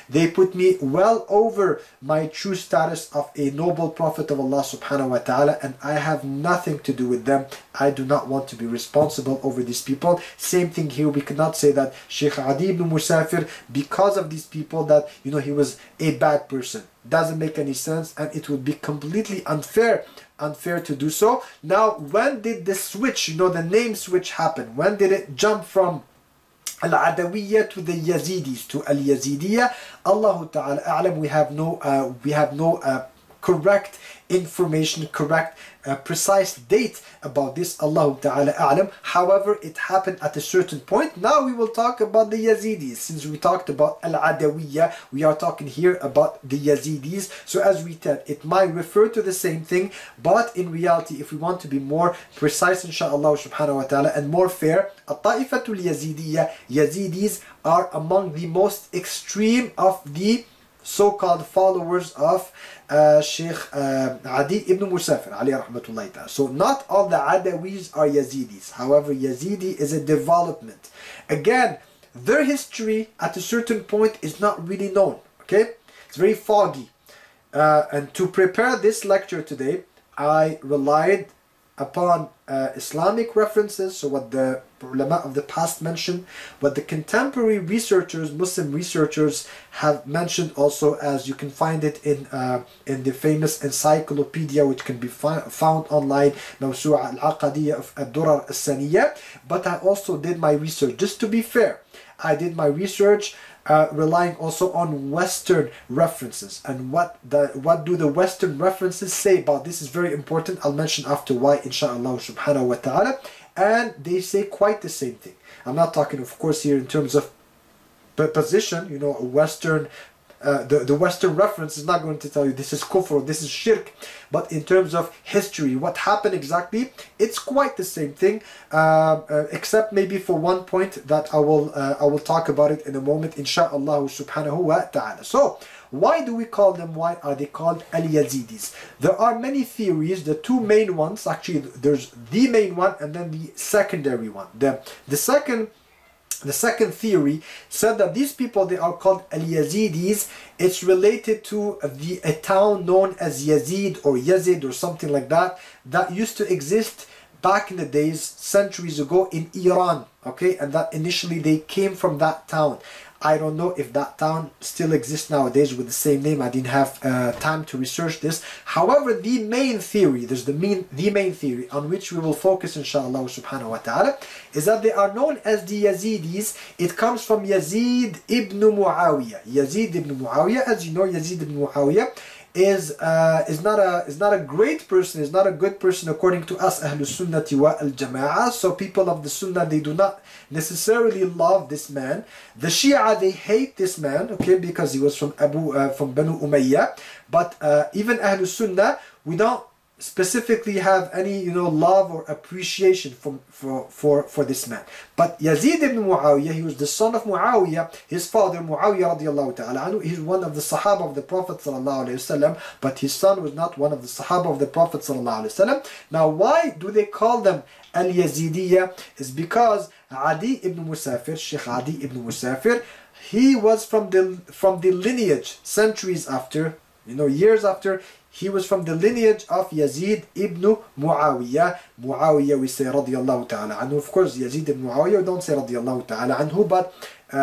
put me well over my true status of a noble prophet of Allah subhanahu wa ta'ala, and I have nothing to do with them. I do not want to be responsible over these people. Same thing here, we cannot say that Sheikh Adi ibn Musafir, because of these people, that you know he was a bad person. Doesn't make any sense, and it would be completely unfair unfair to do so. Now, when did the switch, you know, the name switch happen? When did it jump from Al-Adawiyya to the Yazidis, to Al-Yazidiyya? Allah Ta'ala A'lam, we have no, uh, we have no uh, correct information, correct, uh, precise date about this. Allah Ta'ala A'lam. However, it happened at a certain point. Now we will talk about the Yazidis. Since we talked about Al-Adawiyya, we are talking here about the Yazidis. So as we said, it might refer to the same thing, but in reality, if we want to be more precise, inshallah subhanahu wa ta'ala, and more fair, At-Ta'ifatul Yazidiyya, Yazidis are among the most extreme of the so-called followers of uh, Sheikh uh, Adi ibn Musafir alayhi rahmatullahi ta'ala. So not all the Adawis are Yazidis. However, Yazidi is a development. Again, their history at a certain point is not really known. Okay, it's very foggy. Uh, and to prepare this lecture today, I relied upon uh, Islamic references, so what the ulama of the past mentioned, what the contemporary researchers, Muslim researchers, have mentioned also, as you can find it in uh, in the famous encyclopedia which can be found online, Mawsu'a al-Aqadiyya of Ad-Durar al-Saniyya. But I also did my research, just to be fair, I did my research Uh, relying also on Western references, and what the what do the Western references say about this is very important. I'll mention after why, inshallah subhanahu wa ta'ala. And they say quite the same thing. I'm not talking, of course, here in terms of position, you know, a Western Uh, the, the Western reference is not going to tell you this is kufr, this is shirk, but in terms of history, what happened exactly, it's quite the same thing, uh, uh, except maybe for one point that I will uh, I will talk about it in a moment, inshallah subhanahu wa ta'ala. So, why do we call them, why are they called Al-Yazidis? There are many theories. The two main ones, actually there's the main one and then the secondary one. The, the second The second theory said that these people, they are called Al-Yazidis. It's related to the a town known as Yazid or Yazid or something like that, that used to exist back in the days, centuries ago, in Iran. Okay, and that initially they came from that town. I don't know if that town still exists nowadays with the same name. I didn't have uh, time to research this. However, the main theory, there's the main, the main theory on which we will focus, inshallah subhanahu wa ta'ala, is that they are known as the Yazidis. It comes from Yazid ibn Muawiyah. Yazid ibn Muawiyah, as you know, Yazid ibn Muawiyah is uh, is not a is not a great person, is not a good person according to us, Ahlus Sunnati wa al Jama'ah. So people of the Sunnah, they do not necessarily love this man. The Shia, they hate this man, okay, because he was from Abu uh, from Banu Umayyah. But uh, even Ahlus Sunnah, we don't specifically have any, you know, love or appreciation from for for for this man. But Yazid ibn Muawiyah, he was the son of Muawiyah. His father Muawiyah radiallahu ta'ala anhu, he's one of the Sahaba of the Prophet sallallahu alaihi wasallam, but his son was not one of the Sahaba of the Prophet sallallahu alaihi wasallam. Now, why do they call them Al-Yazidiyya? Is because Adi ibn Musafir, Sheikh Adi ibn Musafir, he was from the from the lineage centuries after, you know, years after. He was from the lineage of Yazid ibn Muawiyah. Muawiyah, we say radiyallahu ta'ala anhu. Of course, Yazid ibn Muawiyah, we don't say radiyallahu ta'ala anhu, but uh,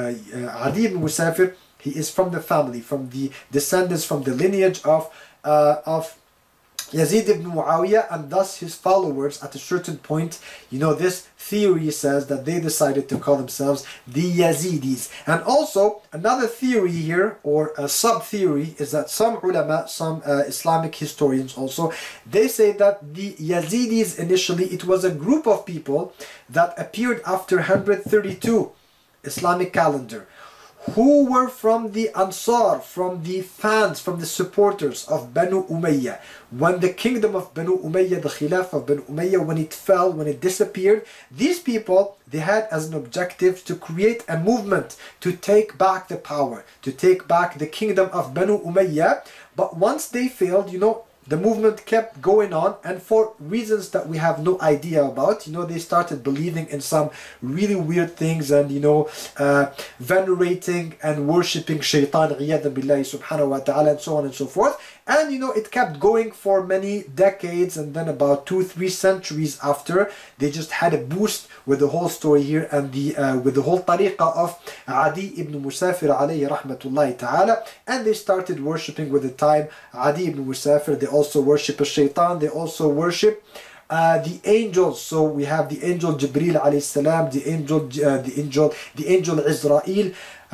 uh, Adi ibn Musafir, he is from the family, from the descendants, from the lineage of uh, of Yazid ibn Muawiyah, and thus his followers at a certain point, you know, this theory says that they decided to call themselves the Yazidis. And also, another theory here, or a sub-theory, is that some ulama, some uh, Islamic historians also, they say that the Yazidis initially, it was a group of people that appeared after one hundred thirty-two Islamic calendar, who were from the Ansar, from the fans, from the supporters of Banu Umayyah. When the kingdom of Banu Umayyah, the Khilafah of Banu Umayyah, when it fell, when it disappeared, these people, they had as an objective to create a movement to take back the power, to take back the kingdom of Banu Umayyah. But once they failed, you know, the movement kept going on, and for reasons that we have no idea about, you know, they started believing in some really weird things, and you know, uh, venerating and worshipping shaitan, iyadhan billahi subhanahu wa ta'ala, and so on and so forth. And you know, it kept going for many decades, and then about two, three centuries after, they just had a boost with the whole story here, and the uh, with the whole tariqah of Adi ibn Musafir alayhi rahmatullahi ta'ala, and they started worshipping with the time Adi ibn Musafir. They also worship a shaitan, they also worship uh, the angels. So we have the angel Jibreel alayhi salam, the angel, uh, the angel, the angel Israel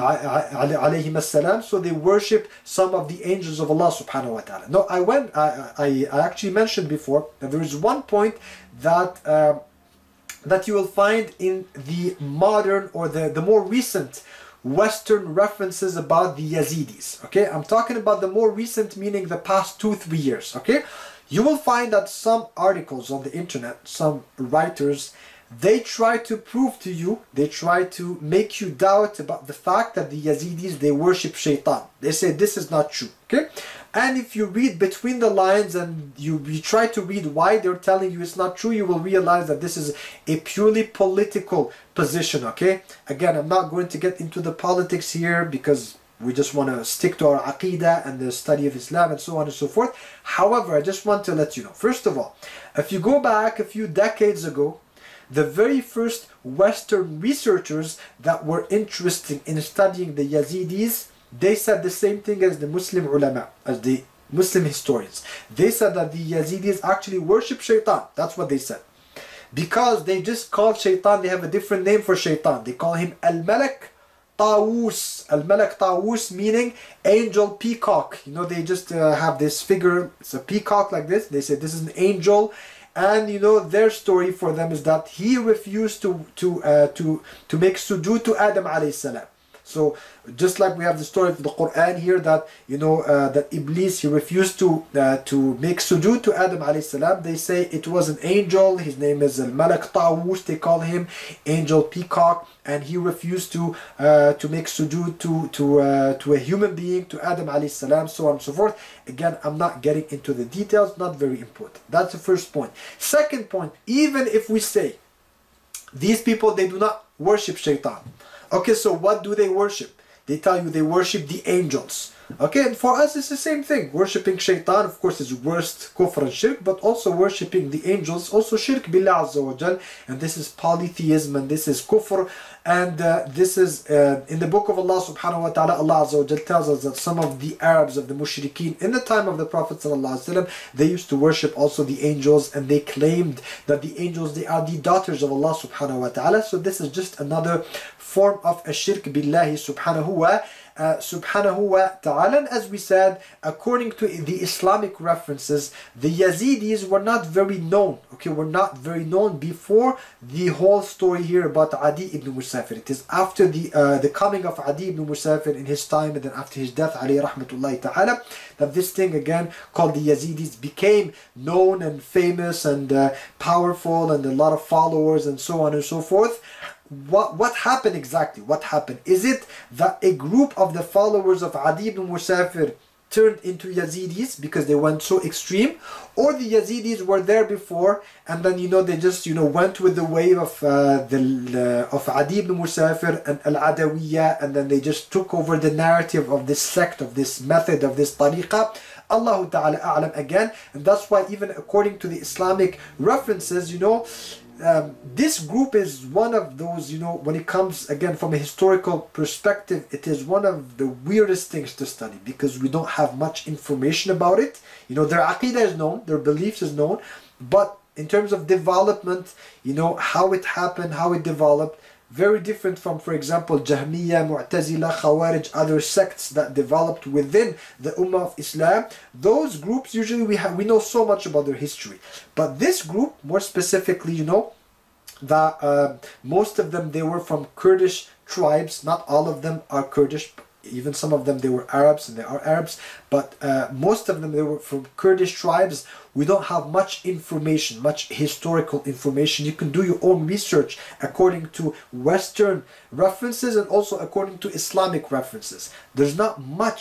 alayhim as-salam. So they worship some of the angels of Allah subhanahu wa ta'ala. No, I went, I, I, I actually mentioned before that there is one point that uh, that you will find in the modern or the, the more recent Western references about the Yazidis. Okay, I'm talking about the more recent, meaning the past two, three years. Okay, you will find that some articles on the internet, some writers, they try to prove to you, they try to make you doubt about the fact that the Yazidis, they worship shaitan. They say this is not true. Okay, and if you read between the lines and you, you try to read why they're telling you it's not true, you will realize that this is a purely political position. Okay, again, I'm not going to get into the politics here because we just want to stick to our aqidah and the study of Islam and so on and so forth. However, I just want to let you know, first of all, if you go back a few decades ago, the very first Western researchers that were interested in studying the Yazidis, they said the same thing as the Muslim ulama, as the Muslim historians. They said that the Yazidis actually worship shaitan. That's what they said. Because they just call shaitan, they have a different name for shaitan. They call him Al-Malak Tawus. Al-Malak Tawus meaning angel peacock. You know, they just uh, have this figure, it's a peacock like this. They say this is an angel. And you know, their story for them is that he refused to to uh, to to make sujood to Adam alayhi salam. So just like we have the story of the Quran here, that you know uh, that Iblis, he refused to uh, to make sujood to Adam alayhi salam. They say it was an angel. His name is Al-Malak Tawus. They call him Angel Peacock, and he refused to uh, to make sujood to to uh, to a human being, to Adam alayhi salam, so on and so forth. Again, I'm not getting into the details. Not very important. That's the first point. Second point: even if we say these people, they do not worship shaitan. Okay, so what do they worship? They tell you they worship the angels. Okay, and for us it's the same thing. Worshipping shaitan, of course, is worst kufr and shirk, but also worshipping the angels, also shirk billah azza wa jal, and this is polytheism, and this is kufr, and uh, this is uh, in the book of Allah subhanahu wa ta'ala. Allah azza wa jal tells us that some of the Arabs of the mushrikeen in the time of the Prophet sallallahu alaihi wasallam, they used to worship also the angels, and they claimed that the angels, they are the daughters of Allah subhanahu wa ta'ala. So this is just another form of a shirk billahi subhanahu wa Uh, subhanahu wa ta'ala. And as we said, according to the Islamic references, the Yazidis were not very known, okay, were not very known before the whole story here about Adi ibn Musafir. It is after the uh, the coming of Adi ibn Musafir in his time, and then after his death, alayhi rahmatullahi ta'ala, that this thing again called the Yazidis became known and famous and uh, powerful, and a lot of followers and so on and so forth. What, what happened exactly? What happened? Is it that a group of the followers of Adi ibn Musafir turned into Yazidis because they went so extreme? Or the Yazidis were there before, and then, you know, they just, you know, went with the wave of uh, the uh, of Adi ibn Musafir and Al-Adawiyya, and then they just took over the narrative of this sect, of this method, of this tariqah. Allahu Ta'ala a'lam again. And that's why even according to the Islamic references, you know, Um, this group is one of those, you know, when it comes again from a historical perspective, it is one of the weirdest things to study because we don't have much information about it. You know, their aqidah is known, their beliefs is known, but in terms of development, you know, how it happened, how it developed, very different from, for example, Jahmiyyah, Mu'tazila, Khawarij, other sects that developed within the Ummah of Islam. Those groups, usually we have, we know so much about their history. But this group, more specifically, you know, that uh, most of them, they were from Kurdish tribes. Not all of them are Kurdish. Even some of them, they were Arabs, and they are Arabs, but uh, most of them, they were from Kurdish tribes. We don't have much information, much historical information. You can do your own research according to Western references and also according to Islamic references. There's not much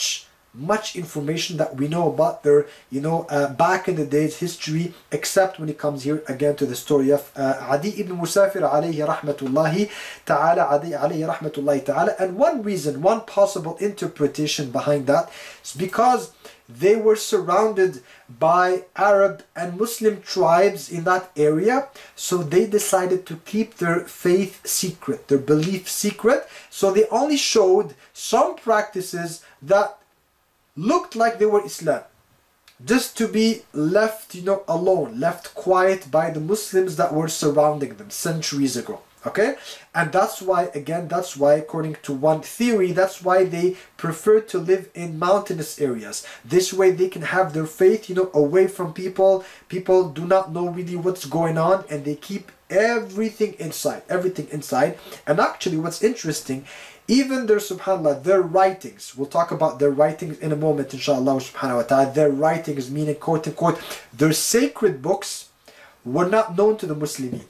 much information that we know about their, you know, uh, back in the days history, except when it comes here again to the story of uh, Adi ibn Musafir alayhi rahmatullahi ta'ala, Adi alayhi rahmatullahi ta'ala. And one reason, one possible interpretation behind that is because they were surrounded by Arab and Muslim tribes in that area, so they decided to keep their faith secret, their belief secret. So they only showed some practices that looked like they were Islam, just to be left, you know, alone, left quiet by the Muslims that were surrounding them centuries ago. Okay, and that's why, again, that's why, according to one theory, that's why they prefer to live in mountainous areas. This way they can have their faith, you know, away from people. People do not know really what's going on, and they keep everything inside, everything inside. And actually, what's interesting, even their, subhanAllah, their writings, we'll talk about their writings in a moment, inshallah, subhanahu wa ta'ala, their writings, meaning, quote unquote, their sacred books were not known to the Muslimin.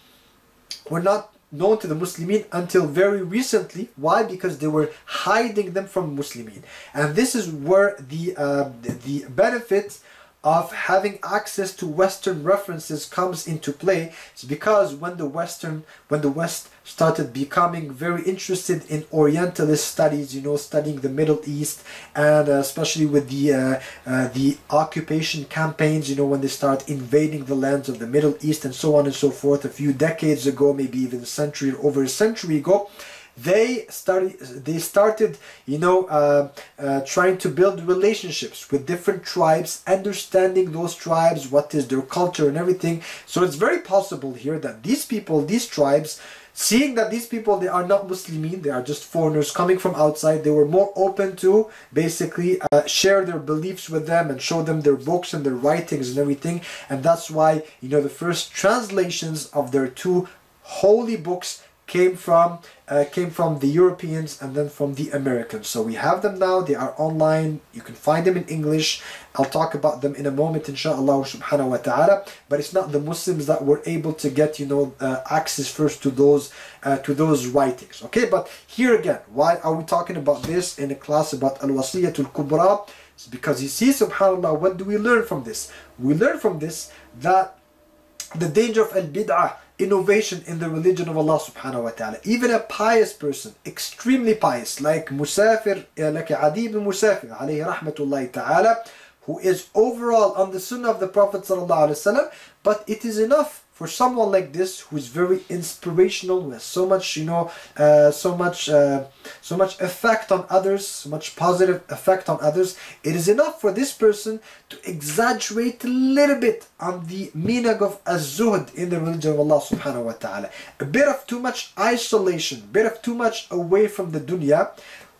Were not known to the Muslimin until very recently. Why? Because they were hiding them from Muslimin. And this is where the, uh, the, the benefit of having access to Western references comes into play. It's because when the Western, when the West started becoming very interested in Orientalist studies, you know, studying the Middle East, and uh, especially with the uh, uh, the occupation campaigns, you know, when they start invading the lands of the Middle East and so on and so forth, a few decades ago, maybe even a century, over a century ago, they started they started you know uh, uh, trying to build relationships with different tribes, understanding those tribes, what is their culture and everything. So it's very possible here that these people, these tribes, seeing that these people, they are not Muslimin, they are just foreigners coming from outside, they were more open to basically uh, share their beliefs with them and show them their books and their writings and everything. And that's why, you know, the first translations of their two holy books came from uh, came from the Europeans and then from the Americans. So we have them now, they are online, you can find them in English. I'll talk about them in a moment, inshaAllah subhanahu wa ta'ala. But it's not the Muslims that were able to get, you know, uh, access first to those uh, to those writings. Okay, but here again, why are we talking about this in a class about Al-Wasiyatul Kubra? It's because you see, subhanAllah, what do we learn from this? We learn from this that the danger of al-bid'ah, innovation in the religion of Allah subhanahu wa ta'ala. Even a pious person, extremely pious, like Musafir, like Adi ibn Musafir alayhi rahmatullahi ta'ala, who is overall on the sunnah of the Prophet sallallahu alaihi wasallam, but it is enough for someone like this who is very inspirational, who has so much, you know, uh, so much, uh, so much effect on others, so much positive effect on others. It is enough for this person to exaggerate a little bit on the meaning of az-zuhd in the religion of Allah subhanahu wa ta'ala. A bit of too much isolation, a bit of too much away from the dunya.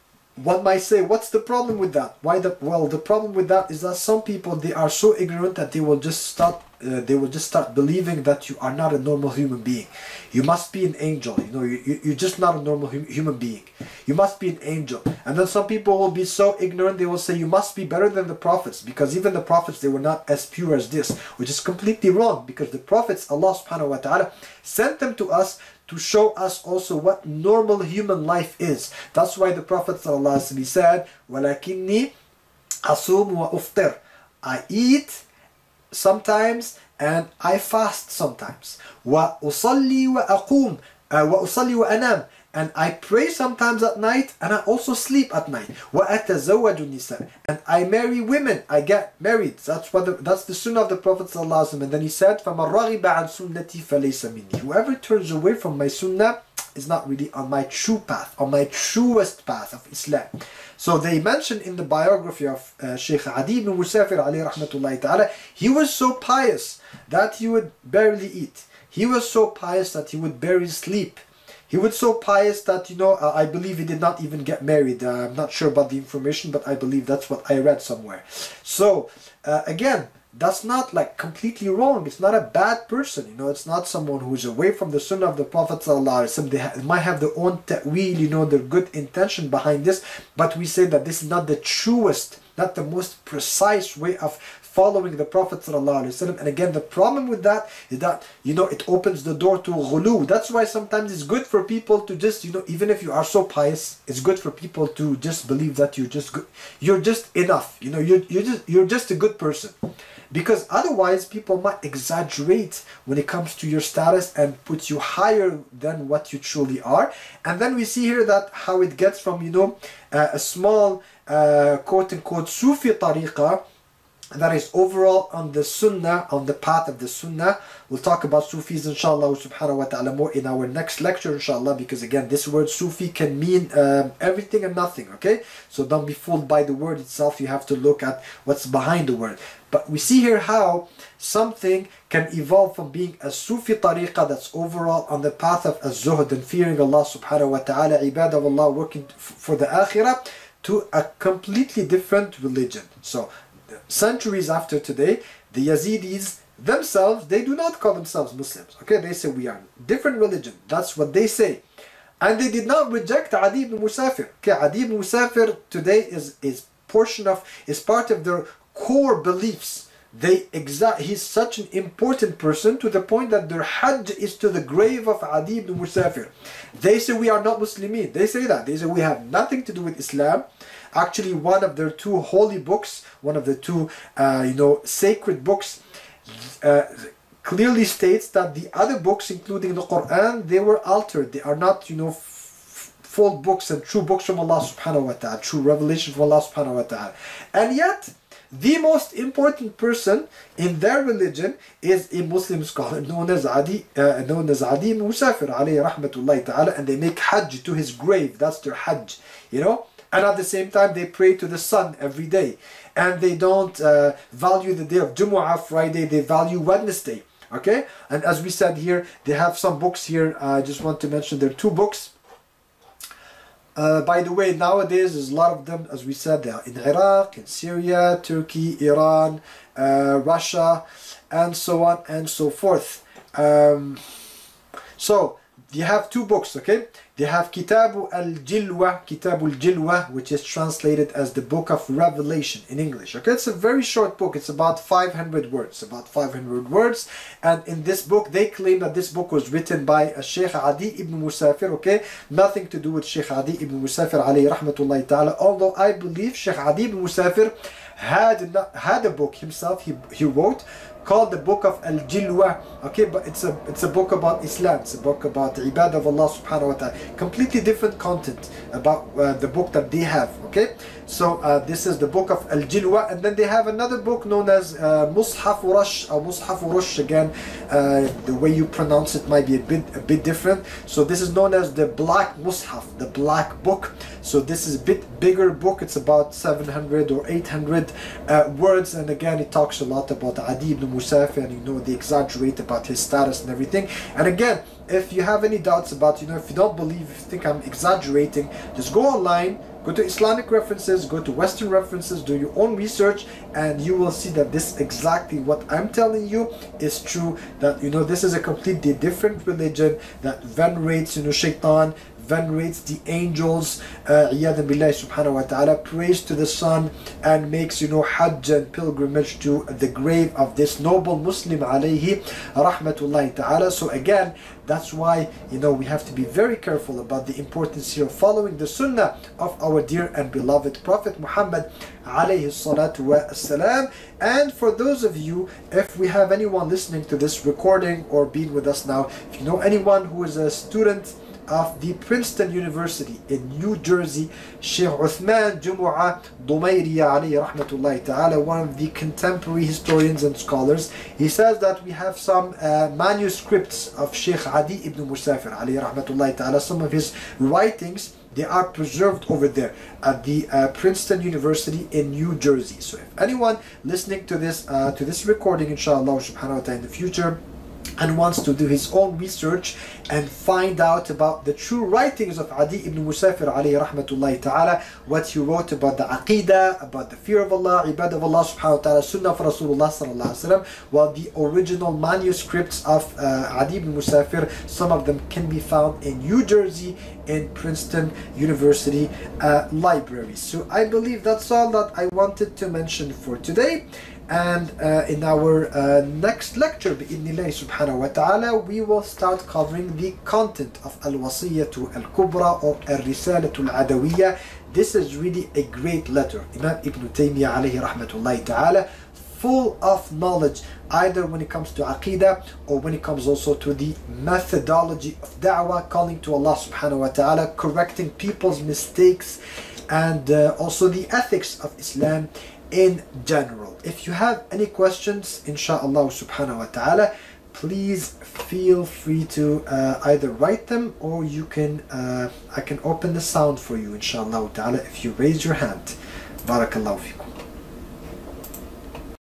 One might say, what's the problem with that? Why the well, the problem with that is that some people, they are so ignorant that they will just start uh, they will just start believing that you are not a normal human being. You must be an angel. You know, you, you you're just not a normal hum human being. You must be an angel. And then some people will be so ignorant, they will say you must be better than the prophets, because even the prophets, they were not as pure as this, which is completely wrong, because the prophets, Allah subhanahu wa ta'ala sent them to us to show us also what normal human life is. That's why the Prophet ﷺ said, وَلَكِنِّي أَصُومُ وَأُفْطِرُ, I eat sometimes and I fast sometimes. وَأُصَلِّي وَأَقُومُ وَأُصَلِّي وَأَنَامُ, and I pray sometimes at night and I also sleep at night. وَأَتَزَوَّجُ النِّسَاءِ, and I marry women, I get married. That's what the, that's the sunnah of the Prophet ﷺ. And then he said, فَمَنْ رَغِبَ عَنْ سُنَّتِي فَلَيْسَ مِنِّي, whoever turns away from my sunnah is not really on my true path, on my truest path of Islam. So they mentioned in the biography of uh, Shaykh Adi ibn Musafir alayhi rahmatullahi ta'ala, he was so pious that he would barely eat. He was so pious that he would barely sleep. He was so pious that, you know, uh, I believe he did not even get married. Uh, I'm not sure about the information, but I believe that's what I read somewhere. So, uh, again, that's not like completely wrong. It's not a bad person, you know. It's not someone who's away from the sunnah of the Prophet ﷺ. They, they might have their own ta'weel, you know, their good intention behind this, but we say that this is not the truest not the most precise way of following the Prophet ﷺ. And again, the problem with that is that, you know, it opens the door to ghulu. That's why sometimes it's good for people to just, you know, even if you are so pious, it's good for people to just believe that you're just good. You're just enough. You know, you're, you're, just, you're just a good person. Because otherwise people might exaggerate when it comes to your status and put you higher than what you truly are. And then we see here that how it gets from, you know, uh, a small uh, quote-unquote Sufi tariqah that is overall on the sunnah, on the path of the sunnah. We'll talk about Sufis inshallah subhanahu wa ta'ala more in our next lecture inshallah, because again this word Sufi can mean um, everything and nothing, okay? So don't be fooled by the word itself, you have to look at what's behind the word. But we see here how something can evolve from being a Sufi tariqah that's overall on the path of az-zuhd and fearing Allah subhanahu wa ta'ala, ibadah of Allah, working for the akhirah, to a completely different religion. So centuries after today, the Yazidis themselves, they do not call themselves Muslims. Okay, they say we are different religion. That's what they say. And they did not reject Adi ibn Musafir. Okay, Adi ibn Musafir today is, is portion of, is part of their core beliefs. They exa he's such an important person to the point that their hajj is to the grave of Adi ibn Musafir. They say we are not Muslimin. They say that. They say we have nothing to do with Islam. Actually, one of their two holy books, one of the two, uh, you know, sacred books, uh, clearly states that the other books, including the Quran, they were altered. They are not, you know, full books and true books from Allah subhanahu wa ta'ala, true revelation from Allah subhanahu wa ta'ala. And yet, the most important person in their religion is a Muslim scholar known as Adi, uh, known as Adi ibn Musafir, alayhi rahmatullahi ta'ala, and they make hajj to his grave. That's their hajj, you know. And at the same time, they pray to the sun every day. And they don't uh, value the day of Jumu'ah, Friday, they value Wednesday. Okay? And as we said here, they have some books here. I just want to mention there are two books. Uh, by the way, nowadays, there's a lot of them, as we said, they are in Iraq, in Syria, Turkey, Iran, uh, Russia, and so on and so forth. Um, so, you have two books, okay? They have Kitabu al-Jilwa, Kitabu al-Jilwa, which is translated as the Book of Revelation in English. Okay, it's a very short book. It's about five hundred words, about five hundred words. And in this book, they claim that this book was written by a Sheikh Adi ibn Musafir, okay? Nothing to do with Sheikh Adi ibn Musafir, alayhi rahmatullahi ta'ala. Although I believe Sheikh Adi ibn Musafir had, had a book himself, he, he wrote, called the Book of Al-Jilwa, okay, but it's a it's a book about Islam, it's a book about the ibadah of Allah subhanahu wa ta'ala, completely different content about uh, the book that they have, okay. So uh, this is the Book of Al-Jilwa, and then they have another book known as uh, Mushaf Rush, or Mushaf Rush, again, uh, the way you pronounce it might be a bit a bit different. So this is known as the Black Mushaf, the Black Book. So this is a bit bigger book, it's about seven hundred or eight hundred uh, words, and again it talks a lot about Adi ibn Musafir, and you know, they exaggerate about his status and everything. And again, if you have any doubts about, you know, if you don't believe, if you think I'm exaggerating, just go online, go to Islamic references, go to Western references, do your own research, and you will see that this exactly what I'm telling you is true, that, you know, this is a completely different religion that venerates, you know, shaitan, venerates the angels, uh, iyadan billahi subhanahu wa ta'ala, prays to the sun, and makes, you know, hajj and pilgrimage to the grave of this noble Muslim, alayhi rahmatullahi ta'ala. So again, that's why, you know, we have to be very careful about the importance here of following the sunnah of our dear and beloved Prophet Muhammad alayhi salatu wa salam. And for those of you, if we have anyone listening to this recording or being with us now, if you know anyone who is a student of the Princeton University in New Jersey, Sheikh Uthman Jumu'ah Dumayriya alayhi rahmatullahi ta'ala, one of the contemporary historians and scholars, he says that we have some uh, manuscripts of Sheikh Adi ibn Musafir alayhi rahmatullahi ta'ala, some of his writings, they are preserved over there at the uh, Princeton University in New Jersey. So if anyone listening to this uh, to this recording, inshallah subhanahu wa ta'ala, in the future and wants to do his own research and find out about the true writings of Adi ibn Musafir alayhi rahmatullahi ta'ala, what he wrote about the Aqidah, about the fear of Allah, Ibadah of Allah subhanahu wa ta'ala, Sunnah of Rasulullah sallallahu alayhi wa sallam, while the original manuscripts of uh, Adi ibn Musafir, some of them can be found in New Jersey in Princeton University uh, library. So I believe that's all that I wanted to mention for today. And uh, in our uh, next lecture, bi'idhnillahi subhanahu wa ta'ala, we will start covering the content of Al-Wasiyyatu Al-Kubra or Al-Risalatu Al-Adawiyya. This is really a great letter. Imam Ibn Taymiyyah alayhi rahmatullahi ta'ala, full of knowledge, either when it comes to Aqidah or when it comes also to the methodology of Da'wah, calling to Allah subhanahu wa ta'ala, correcting people's mistakes, and uh, also the ethics of Islam in general. If you have any questions, insha'Allah subhanahu wa ta'ala, please feel free to uh, either write them, or you can uh, I can open the sound for you insha'Allah ta'ala if you raise your hand. Barakallahu fikum.